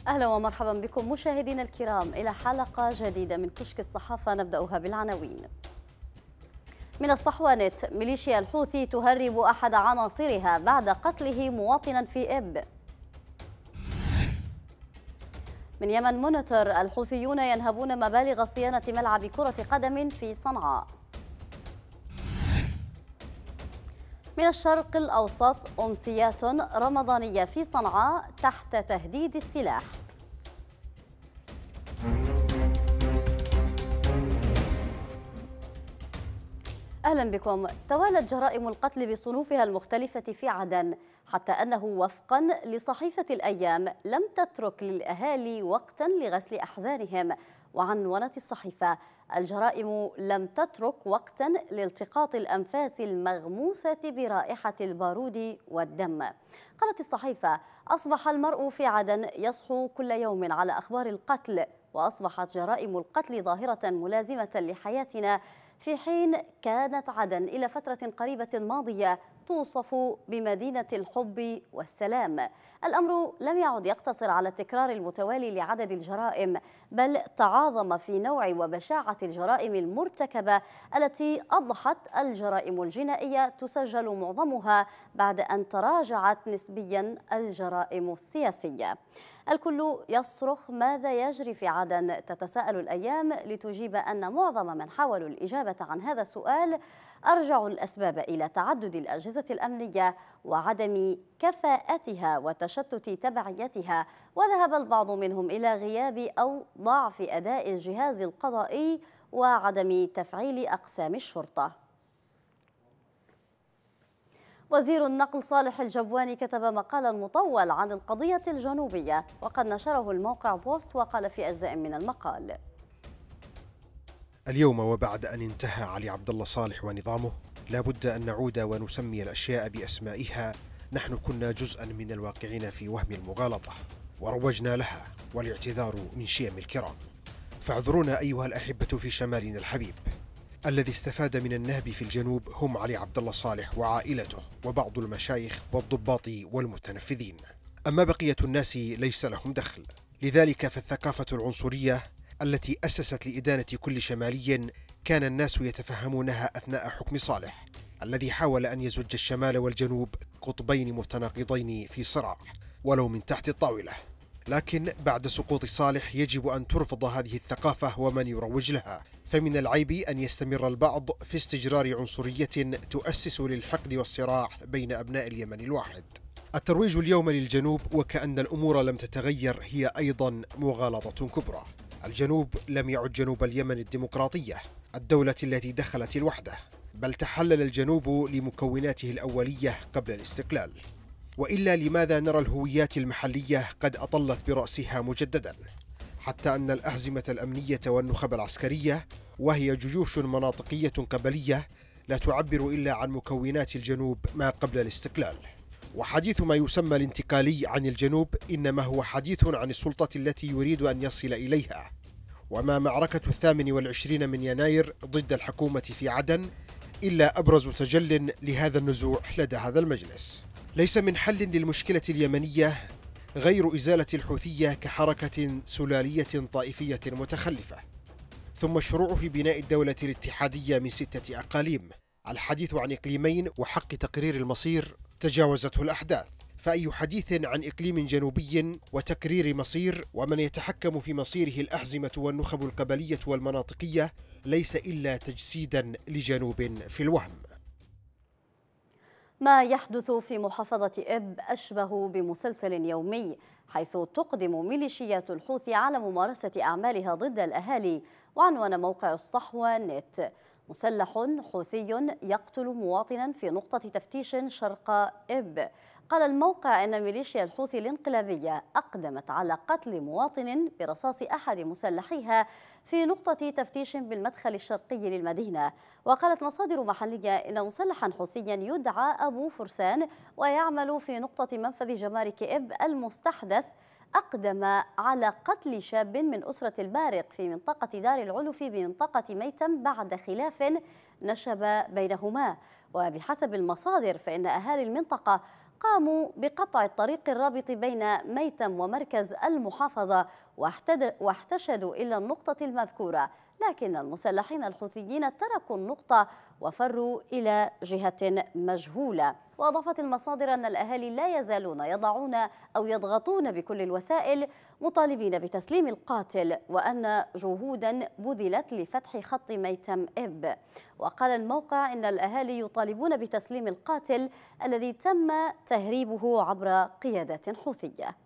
أهلا ومرحبا بكم مشاهدينا الكرام إلى حلقة جديدة من كشك الصحافة، نبدأها بالعناوين. من الصحوة نت: ميليشيا الحوثي تهرب أحد عناصرها بعد قتله مواطنا في إب. من يمن مونيتور: الحوثيون ينهبون مبالغ صيانة ملعب كرة قدم في صنعاء. من الشرق الأوسط: أمسيات رمضانية في صنعاء تحت تهديد السلاح. أهلا بكم. توالت جرائم القتل بصنوفها المختلفة في عدن، حتى أنه وفقا لصحيفة الأيام لم تترك للأهالي وقتا لغسل أحزانهم. وعنونت الصحيفة: الجرائم لم تترك وقتا لالتقاط الأنفاس المغموسة برائحة البارود والدم. قالت الصحيفة: أصبح المرء في عدن يصحو كل يوم على أخبار القتل، وأصبحت جرائم القتل ظاهرة ملازمة لحياتنا، في حين كانت عدن إلى فترة قريبة ماضية توصف بمدينة الحب والسلام. الأمر لم يعد يقتصر على التكرار المتوالي لعدد الجرائم، بل تعاظم في نوع وبشاعة الجرائم المرتكبة، التي أضحت الجرائم الجنائية تسجل معظمها بعد أن تراجعت نسبيا الجرائم السياسية. الكل يصرخ: ماذا يجري في عدن؟ تتساءل الأيام لتجيب أن معظم من حاولوا الإجابة عن هذا السؤال أرجعوا الأسباب إلى تعدد الأجهزة الأمنية وعدم كفاءتها وتشتت تبعيتها، وذهب البعض منهم إلى غياب أو ضعف أداء الجهاز القضائي وعدم تفعيل أقسام الشرطة. وزير النقل صالح الجبواني كتب مقالا مطول عن القضية الجنوبية، وقد نشره الموقع بوست وقال في أجزاء من المقال: اليوم وبعد أن انتهى علي عبد الله صالح ونظامه، لا بد أن نعود ونسمي الأشياء بأسمائها. نحن كنا جزءا من الواقعين في وهم المغالطة وروجنا لها، والاعتذار من شيم الكرام. فاعذرونا أيها الأحبة في شمالنا الحبيب. الذي استفاد من النهب في الجنوب هم علي عبد الله صالح وعائلته وبعض المشايخ والضباط والمتنفذين، أما بقية الناس ليس لهم دخل. لذلك فالثقافة العنصرية التي أسست لإدانة كل شمالي كان الناس يتفهمونها أثناء حكم صالح، الذي حاول أن يزج الشمال والجنوب قطبين متناقضين في صراع ولو من تحت الطاولة. لكن بعد سقوط صالح يجب أن ترفض هذه الثقافة ومن يروج لها، فمن العيب أن يستمر البعض في استجرار عنصرية تؤسس للحقد والصراع بين أبناء اليمن الواحد. الترويج اليوم للجنوب وكأن الأمور لم تتغير هي أيضا مغالطة كبرى. الجنوب لم يعد جنوب اليمن الديمقراطية، الدولة التي دخلت الوحدة، بل تحلل الجنوب لمكوناته الأولية قبل الاستقلال. وإلا لماذا نرى الهويات المحلية قد أطلت برأسها مجددا، حتى أن الأحزمة الأمنية والنخب العسكرية وهي جيوش مناطقية قبلية لا تعبر إلا عن مكونات الجنوب ما قبل الاستقلال. وحديث ما يسمى الانتقالي عن الجنوب إنما هو حديث عن السلطة التي يريد أن يصل إليها. وما معركة 28 من يناير ضد الحكومة في عدن إلا أبرز تجل لهذا النزوع لدى هذا المجلس. ليس من حل للمشكلة اليمنية غير إزالة الحوثية كحركة سلالية طائفية متخلفة، ثم الشروع في بناء الدولة الاتحادية من 6 أقاليم. الحديث عن إقليمين وحق تقرير المصير تجاوزته الأحداث، فأي حديث عن إقليم جنوبي وتكرير مصير ومن يتحكم في مصيره الأحزمة والنخب القبلية والمناطقية ليس إلا تجسيدا لجنوب في الوهم. ما يحدث في محافظة إب أشبه بمسلسل يومي، حيث تقدم ميليشيات الحوثي على ممارسة أعمالها ضد الأهالي. وعنوان موقع الصحوة نت: مسلح حوثي يقتل مواطنا في نقطة تفتيش شرق إب. قال الموقع إن ميليشيا الحوثي الانقلابية أقدمت على قتل مواطن برصاص أحد مسلحيها في نقطة تفتيش بالمدخل الشرقي للمدينة. وقالت مصادر محلية إن مسلحا حوثيا يدعى أبو فرسان ويعمل في نقطة منفذ جمارك إب المستحدث أقدم على قتل شاب من أسرة البارق في منطقة دار العلف بمنطقة ميتم بعد خلاف نشب بينهما. وبحسب المصادر فإن أهالي المنطقة قاموا بقطع الطريق الرابط بين ميتم ومركز المحافظة واحتشدوا إلى النقطة المذكورة، لكن المسلحين الحوثيين تركوا النقطة وفروا إلى جهة مجهولة. وأضافت المصادر أن الأهالي لا يزالون يضعون أو يضغطون بكل الوسائل مطالبين بتسليم القاتل، وأن جهودا بذلت لفتح خط ميتم إب. وقال الموقع إن الأهالي يطالبون بتسليم القاتل الذي تم تهريبه عبر قيادات حوثية.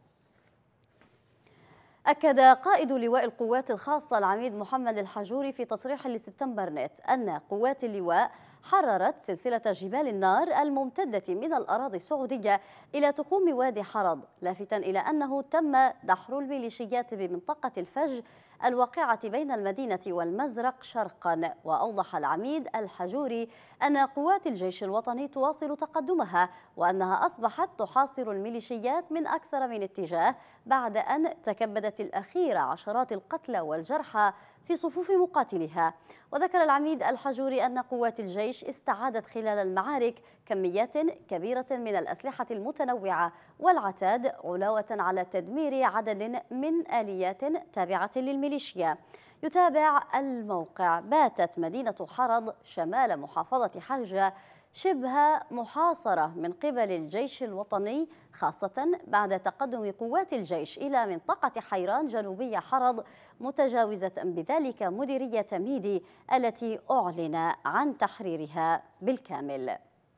أكد قائد لواء القوات الخاصة العميد محمد الحجوري في تصريح لسبتمبر نت أن قوات اللواء حررت سلسلة جبال النار الممتدة من الأراضي السعودية إلى تخوم وادي حرض، لافتاً إلى أنه تم دحر الميليشيات بمنطقة الفج الواقعة بين المدينة والمزرق شرقاً. وأوضح العميد الحجوري أن قوات الجيش الوطني تواصل تقدمها، وأنها أصبحت تحاصر الميليشيات من أكثر من اتجاه بعد أن تكبدت الأخيرة عشرات القتلى والجرحى في صفوف مقاتلها. وذكر العميد الحجوري أن قوات الجيش استعادت خلال المعارك كميات كبيرة من الأسلحة المتنوعة والعتاد، علاوة على تدمير عدد من آليات تابعة للميليشيا. يتابع الموقع: باتت مدينة حرض شمال محافظة حجة شبه محاصرة من قبل الجيش الوطني، خاصة بعد تقدم قوات الجيش إلى منطقة حيران جنوبية حرض، متجاوزة بذلك مديرية ميدي التي أعلن عن تحريرها بالكامل.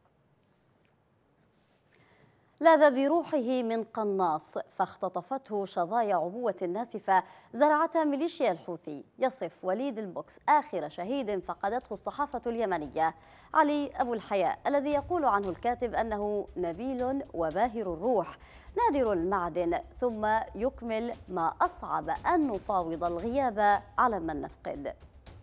لاذ بروحه من قناص فاختطفته شظايا عبوة ناسفة زرعتها ميليشيا الحوثي. يصف وليد البوكس آخر شهيد فقدته الصحافة اليمنية علي أبو الحياء، الذي يقول عنه الكاتب أنه نبيل وباهر الروح نادر المعدن، ثم يكمل: ما أصعب أن نفاوض الغياب على من نفقد.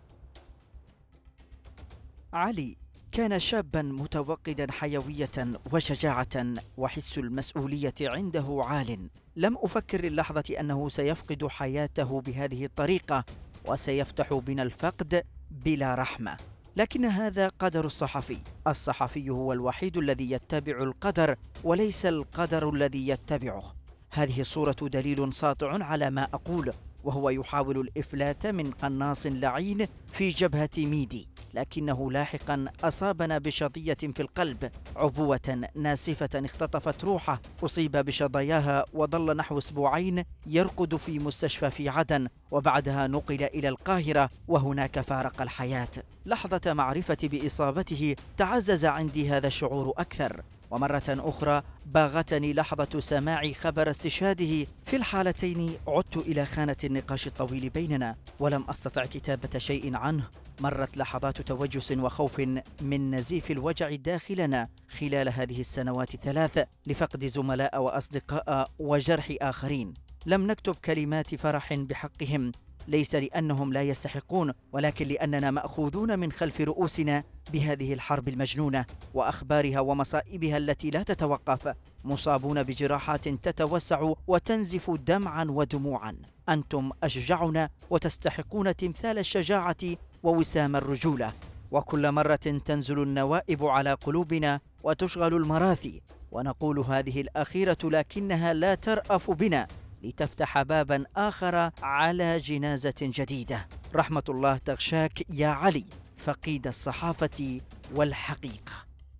علي كان شابا متوقدا حيوية وشجاعة، وحس المسؤولية عنده عال. لم أفكر للحظة أنه سيفقد حياته بهذه الطريقة وسيفتح بنا الفقد بلا رحمة، لكن هذا قدر الصحفي. الصحفي هو الوحيد الذي يتبع القدر وليس القدر الذي يتبعه. هذه الصورة دليل ساطع على ما أقول، وهو يحاول الإفلات من قناص لعين في جبهة ميدي، لكنه لاحقا أصابنا بشظية في القلب، عبوة ناسفة اختطفت روحه، أصيب بشظاياها وظل نحو أسبوعين يرقد في مستشفى في عدن، وبعدها نقل إلى القاهرة وهناك فارق الحياة. لحظة معرفتي بإصابته تعزز عندي هذا الشعور أكثر، ومرة أخرى باغتني لحظة سماع خبر استشهاده. في الحالتين عدت إلى خانة النقاش الطويل بيننا ولم أستطع كتابة شيء عنه. مرت لحظات توجس وخوف من نزيف الوجع داخلنا خلال هذه السنوات الثلاث لفقد زملاء وأصدقاء وجرح آخرين. لم نكتب كلمات فرح بحقهم، ليس لأنهم لا يستحقون، ولكن لأننا مأخوذون من خلف رؤوسنا بهذه الحرب المجنونة وأخبارها ومصائبها التي لا تتوقف، مصابون بجراحات تتوسع وتنزف دمعا ودموعا. أنتم أشجعنا وتستحقون تمثال الشجاعة ووسام الرجولة، وكل مرة تنزل النوائب على قلوبنا وتشغل المراثي ونقول هذه الأخيرة، لكنها لا ترأف بنا لتفتح بابا آخر على جنازة جديدة. رحمة الله تغشاك يا علي، فقيد الصحافة والحقيقة.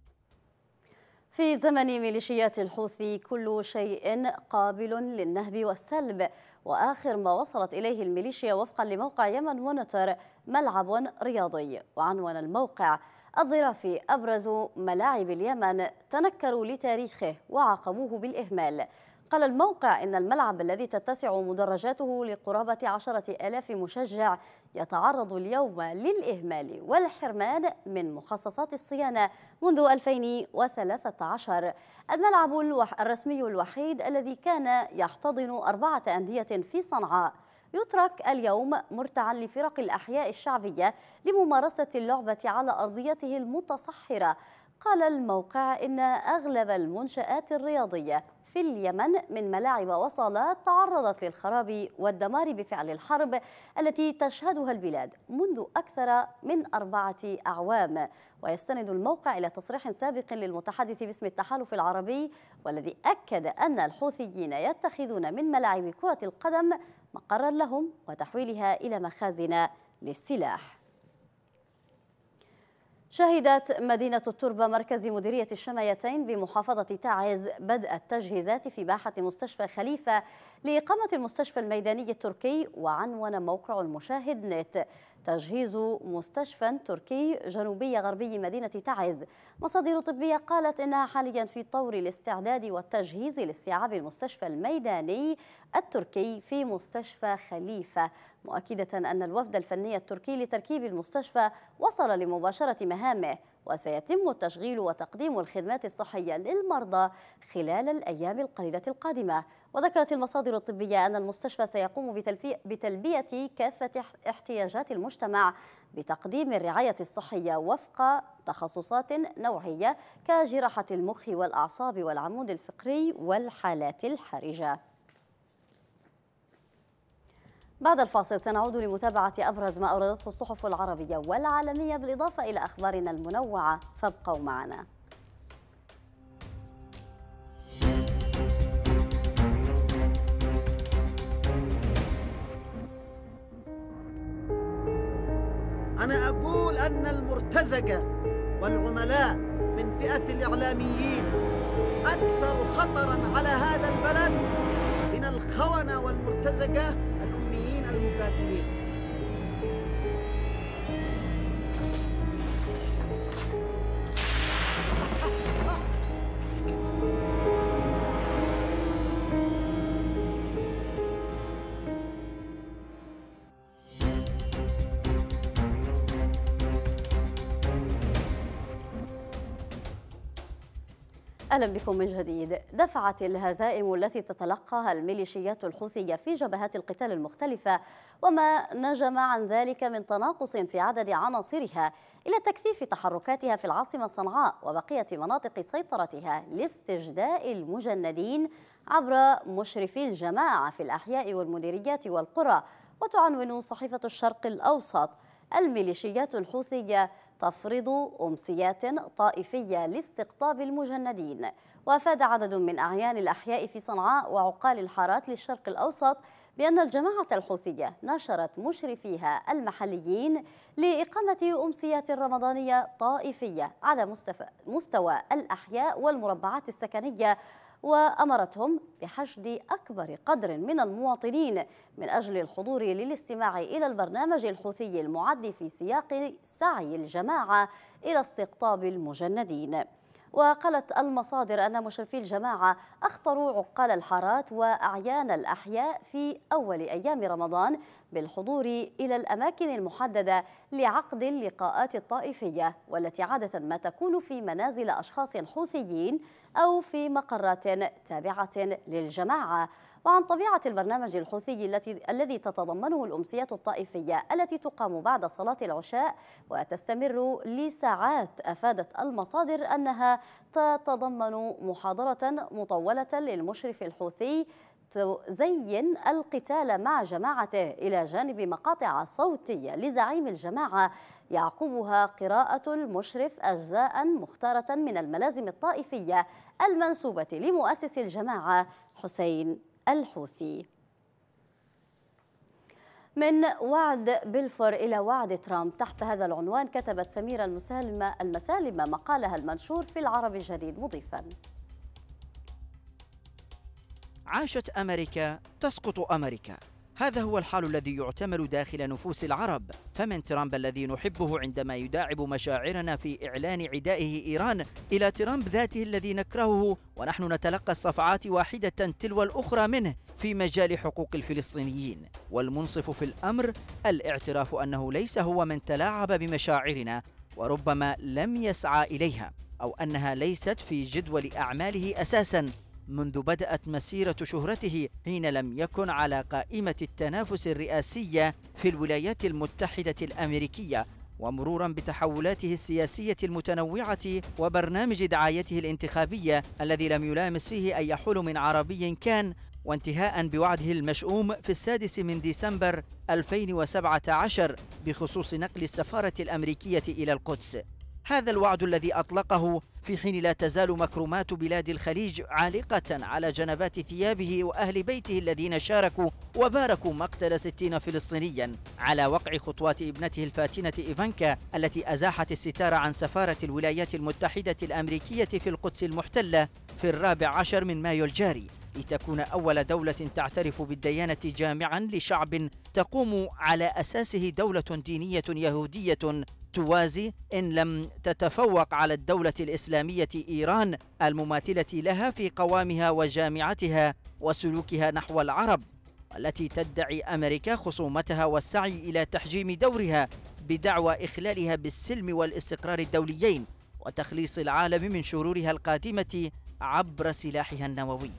في زمن ميليشيات الحوثي كل شيء قابل للنهب والسلب، وآخر ما وصلت إليه الميليشيا وفقا لموقع يمن مونيتور ملعب رياضي. وعنوان الموقع: الظرافي أبرز ملاعب اليمن تنكروا لتاريخه وعاقبوه بالإهمال. قال الموقع إن الملعب الذي تتسع مدرجاته لقرابة 10,000 مشجع يتعرض اليوم للإهمال والحرمان من مخصصات الصيانة منذ 2013. الملعب الرسمي الوحيد الذي كان يحتضن 4 أندية في صنعاء يترك اليوم مرتعا لفرق الأحياء الشعبية لممارسة اللعبة على أرضيته المتصحرة. قال الموقع إن أغلب المنشآت الرياضية في اليمن من ملاعب وصالات تعرضت للخراب والدمار بفعل الحرب التي تشهدها البلاد منذ أكثر من 4 أعوام. ويستند الموقع إلى تصريح سابق للمتحدث باسم التحالف العربي، والذي أكد أن الحوثيين يتخذون من ملاعب كرة القدم مقرا لهم وتحويلها إلى مخازن للسلاح. شهدت مدينة التربة مركز مديرية الشمايتين بمحافظة تعز بدء التجهيزات في باحة مستشفى خليفة لإقامة المستشفى الميداني التركي. وعنون موقع المشاهد نت تجهيز مستشفى تركي جنوبي غربي مدينة تعز. مصادر طبية قالت إنها حاليا في طور الاستعداد والتجهيز لاستيعاب المستشفى الميداني التركي في مستشفى خليفة، مؤكدة أن الوفد الفني التركي لتركيب المستشفى وصل لمباشرة مهامه، وسيتم التشغيل وتقديم الخدمات الصحية للمرضى خلال الأيام القليلة القادمة. وذكرت المصادر الطبية أن المستشفى سيقوم بتلبية كافة احتياجات المجتمع بتقديم الرعاية الصحية وفق تخصصات نوعية كجراحة المخ والأعصاب والعمود الفقري والحالات الحرجة. بعد الفاصل سنعود لمتابعة أبرز ما أوردته الصحف العربية والعالمية بالإضافة إلى أخبارنا المنوعة، فابقوا معنا. أنا أقول أن المرتزقة والعملاء من فئة الإعلاميين أكثر خطراً على هذا البلد من الخونة والمرتزقة الأميين المقاتلين. أهلا بكم من جديد. دفعت الهزائم التي تتلقاها الميليشيات الحوثية في جبهات القتال المختلفة وما نجم عن ذلك من تناقص في عدد عناصرها إلى تكثيف تحركاتها في العاصمة صنعاء وبقية مناطق سيطرتها لاستجداء المجندين عبر مشرفي الجماعة في الأحياء والمديريات والقرى. وتعنون صحيفة الشرق الأوسط: الميليشيات الحوثية تفرض أمسيات طائفية لاستقطاب المجندين. وأفاد عدد من أعيان الأحياء في صنعاء وعقال الحارات للشرق الأوسط بأن الجماعة الحوثية نشرت مشرفيها المحليين لإقامة أمسيات رمضانية طائفية على مستوى الأحياء والمربعات السكنية، وأمرتهم بحشد أكبر قدر من المواطنين من أجل الحضور للاستماع إلى البرنامج الحوثي المعد في سياق سعي الجماعة إلى استقطاب المجندين. وقالت المصادر أن مشرفي الجماعة أخطروا عقال الحارات وأعيان الأحياء في أول أيام رمضان بالحضور إلى الأماكن المحددة لعقد اللقاءات الطائفية، والتي عادة ما تكون في منازل أشخاص حوثيين أو في مقرات تابعة للجماعة. وعن طبيعة البرنامج الحوثي الذي تتضمنه الأمسيات الطائفية التي تقام بعد صلاة العشاء وتستمر لساعات، أفادت المصادر أنها تتضمن محاضرة مطولة للمشرف الحوثي تزين القتال مع جماعته إلى جانب مقاطع صوتية لزعيم الجماعة يعقبها قراءة المشرف أجزاء مختارة من الملازم الطائفية المنسوبة لمؤسس الجماعة حسين الحوثي. من وعد بلفور إلى وعد ترامب، تحت هذا العنوان كتبت سميرة المسالم مقالها المنشور في العرب الجديد مضيفا: عاشت أمريكا تسقط أمريكا. هذا هو الحال الذي يعتمل داخل نفوس العرب، فمن ترامب الذي نحبه عندما يداعب مشاعرنا في إعلان عدائه إيران إلى ترامب ذاته الذي نكرهه ونحن نتلقى الصفعات واحدة تلو الأخرى منه في مجال حقوق الفلسطينيين. والمنصف في الأمر الاعتراف أنه ليس هو من تلاعب بمشاعرنا وربما لم يسعى إليها، أو أنها ليست في جدول أعماله أساساً منذ بدأت مسيرة شهرته حين لم يكن على قائمة التنافس الرئاسية في الولايات المتحدة الأمريكية ومرورا بتحولاته السياسية المتنوعة وبرنامج دعايته الانتخابية الذي لم يلامس فيه أي حلم عربي كان، وانتهاء بوعده المشؤوم في 6 من ديسمبر 2017 بخصوص نقل السفارة الأمريكية إلى القدس. هذا الوعد الذي أطلقه في حين لا تزال مكرمات بلاد الخليج عالقة على جنبات ثيابه وأهل بيته الذين شاركوا وباركوا مقتل 60 فلسطينيا، على وقع خطوات ابنته الفاتنة إيفانكا التي أزاحت الستار عن سفارة الولايات المتحدة الأمريكية في القدس المحتلة في 14 من مايو الجاري، لتكون أول دولة تعترف بالديانة جامعا لشعب تقوم على أساسه دولة دينية يهودية توازي إن لم تتفوق على الدولة الإسلامية إيران المماثلة لها في قوامها وجامعتها وسلوكها نحو العرب، والتي تدعي أمريكا خصومتها والسعي إلى تحجيم دورها بدعوى إخلالها بالسلم والاستقرار الدوليين وتخليص العالم من شرورها القادمة عبر سلاحها النووي.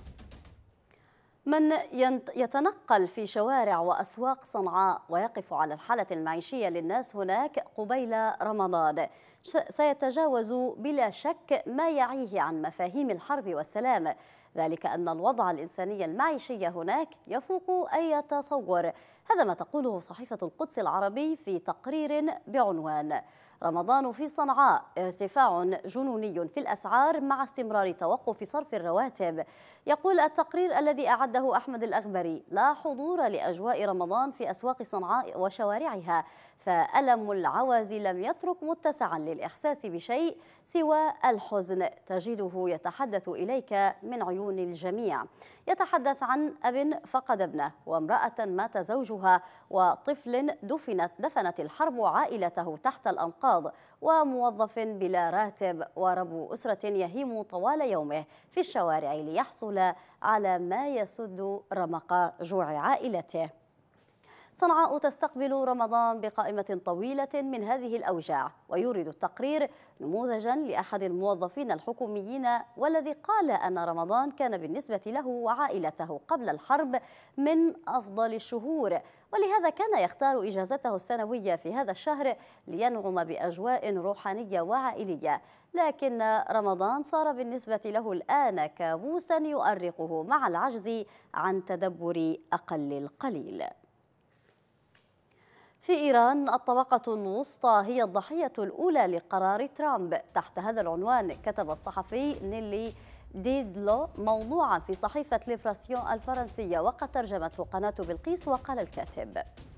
من يتنقل في شوارع وأسواق صنعاء ويقف على الحالة المعيشية للناس هناك قبيل رمضان سيتجاوز بلا شك ما يعيه عن مفاهيم الحرب والسلام، ذلك أن الوضع الإنساني المعيشي هناك يفوق أي تصور. هذا ما تقوله صحيفة القدس العربي في تقرير بعنوان رمضان في صنعاء، ارتفاع جنوني في الأسعار مع استمرار توقف صرف الرواتب. يقول التقرير الذي أعده أحمد الأغبري: لا حضور لأجواء رمضان في أسواق صنعاء وشوارعها، فألم العوازي لم يترك متسعا للإحساس بشيء سوى الحزن، تجده يتحدث إليك من عيون الجميع. يتحدث عن أب فقد ابنه، وامرأة مات زوجها، وطفل دفنت الحرب عائلته تحت الأنقاض، وموظف بلا راتب، ورب أسرة يهيم طوال يومه في الشوارع ليحصل على ما يسد رمق جوع عائلته. صنعاء تستقبل رمضان بقائمة طويلة من هذه الأوجاع، ويورد التقرير نموذجا لأحد الموظفين الحكوميين والذي قال أن رمضان كان بالنسبة له وعائلته قبل الحرب من أفضل الشهور، ولهذا كان يختار إجازته السنوية في هذا الشهر لينعم بأجواء روحانية وعائلية، لكن رمضان صار بالنسبة له الآن كابوسا يؤرقه مع العجز عن تدبر أقل القليل. في إيران الطبقة الوسطى هي الضحية الأولى لقرار ترامب. تحت هذا العنوان كتب الصحفي نيلي ديدلو موضوعا في صحيفة ليبراسيون الفرنسية، وقد ترجمته قناة بلقيس. وقال الكاتب: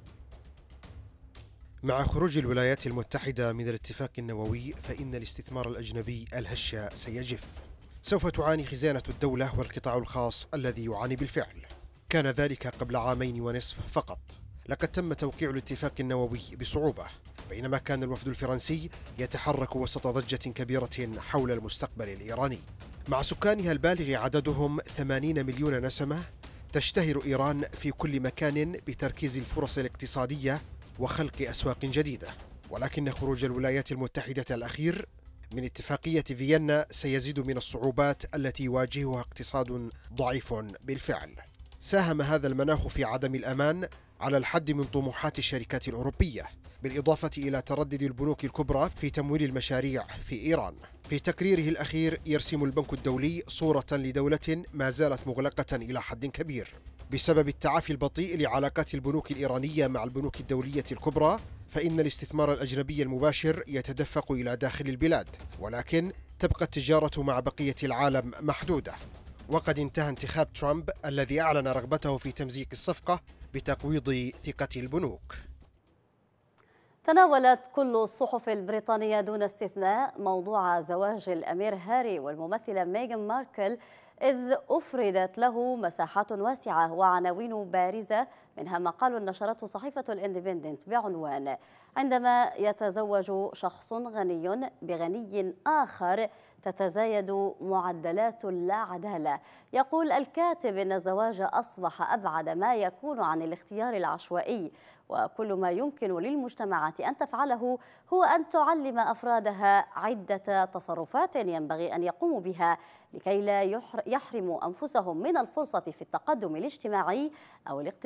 مع خروج الولايات المتحدة من الاتفاق النووي فإن الاستثمار الأجنبي الهش سيجف. سوف تعاني خزانة الدولة والقطاع الخاص الذي يعاني بالفعل. كان ذلك قبل 2.5 عام فقط. لقد تم توقيع الاتفاق النووي بصعوبة، بينما كان الوفد الفرنسي يتحرك وسط ضجة كبيرة حول المستقبل الإيراني. مع سكانها البالغ عددهم 80 مليون نسمة، تشتهر إيران في كل مكان بتركيز الفرص الاقتصادية وخلق أسواق جديدة، ولكن خروج الولايات المتحدة الأخير من اتفاقية فيينا سيزيد من الصعوبات التي يواجهها اقتصاد ضعيف بالفعل. ساهم هذا المناخ في عدم الأمان على الحد من طموحات الشركات الأوروبية، بالإضافة إلى تردد البنوك الكبرى في تمويل المشاريع في إيران. في تقريره الأخير يرسم البنك الدولي صورة لدولة ما زالت مغلقة إلى حد كبير بسبب التعافي البطيء لعلاقات البنوك الإيرانية مع البنوك الدولية الكبرى، فإن الاستثمار الأجنبي المباشر يتدفق إلى داخل البلاد، ولكن تبقى التجارة مع بقية العالم محدودة. وقد انتهى انتخاب ترامب الذي أعلن رغبته في تمزيق الصفقة بتقويض ثقة البنوك. تناولت كل الصحف البريطانية دون استثناء موضوع زواج الأمير هاري والممثلة ميغان ماركل، إذ أفردت له مساحات واسعة وعناوين بارزة، منها مقال نشرته صحيفة الاندبندنت بعنوان: عندما يتزوج شخص غني بغني آخر تتزايد معدلات اللا عدالة. يقول الكاتب إن الزواج أصبح أبعد ما يكون عن الاختيار العشوائي، وكل ما يمكن للمجتمعات أن تفعله هو أن تعلم أفرادها عدة تصرفات ينبغي أن يقوموا بها لكي لا يحرموا أنفسهم من الفرصة في التقدم الاجتماعي أو الاقتصادي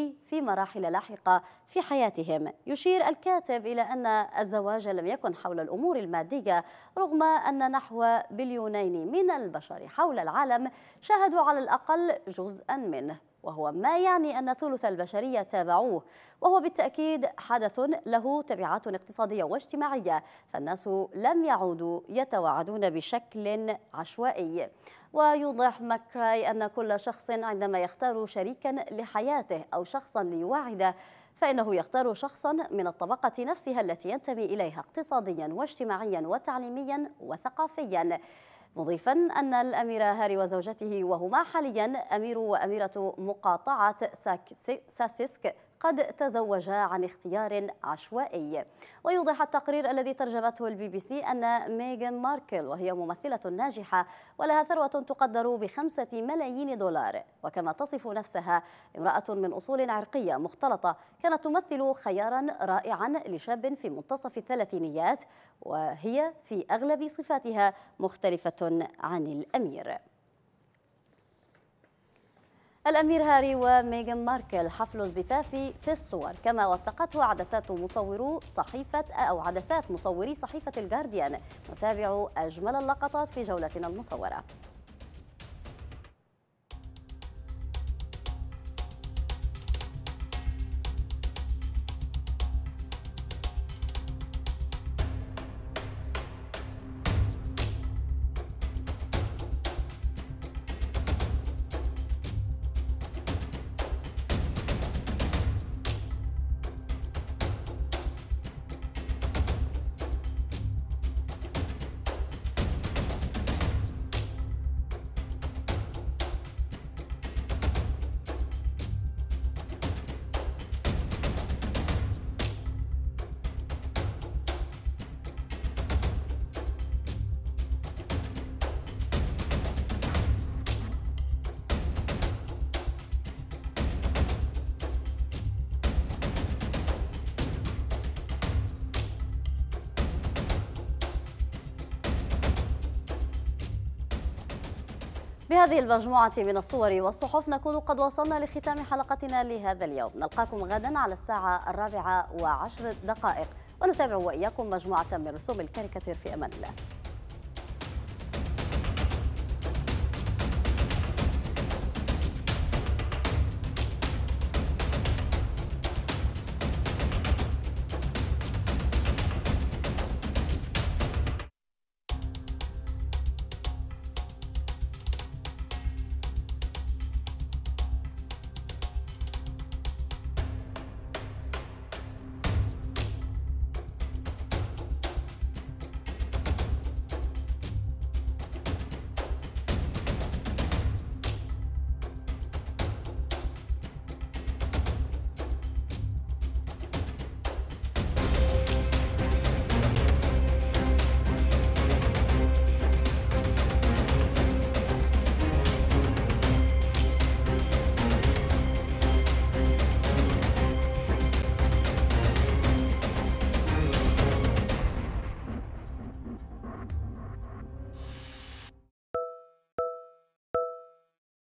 به في مراحل لاحقة في حياتهم. يشير الكاتب إلى أن الزواج لم يكن حول الأمور المادية، رغم أن نحو 2 بليون من البشر حول العالم شاهدوا على الأقل جزءا منه، وهو ما يعني أن ثلث البشرية تابعوه، وهو بالتأكيد حدث له تبعات اقتصادية واجتماعية، فالناس لم يعودوا يتواعدون بشكل عشوائي. ويوضح ماكراي أن كل شخص عندما يختار شريكا لحياته أو شخصا ليواعده فإنه يختار شخصا من الطبقة نفسها التي ينتمي إليها اقتصاديا واجتماعيا وتعليميا وثقافيا، مضيفا أن الأمير هاري وزوجته وهما حاليا أمير وأميرة مقاطعة ساسيسك قد تزوجا عن اختيار عشوائي. ويوضح التقرير الذي ترجمته BBC أن ميغان ماركل، وهي ممثلة ناجحة ولها ثروة تقدر ب5 ملايين دولار، وكما تصف نفسها امرأة من أصول عرقية مختلطة، كانت تمثل خيارا رائعا لشاب في منتصف الثلاثينيات، وهي في أغلب صفاتها مختلفة عن الأمير. الأمير هاري وميغان ماركل حفل الزفاف في الصور، كما وثقته عدسات مصوري صحيفة الجارديان. نتابع أجمل اللقطات في جولتنا المصورة. بهذه المجموعة من الصور والصحف نكون قد وصلنا لختام حلقتنا لهذا اليوم. نلقاكم غدا على الساعة 4:10 ونتابع وإياكم مجموعة من رسوم الكاريكاتير. في أمان الله.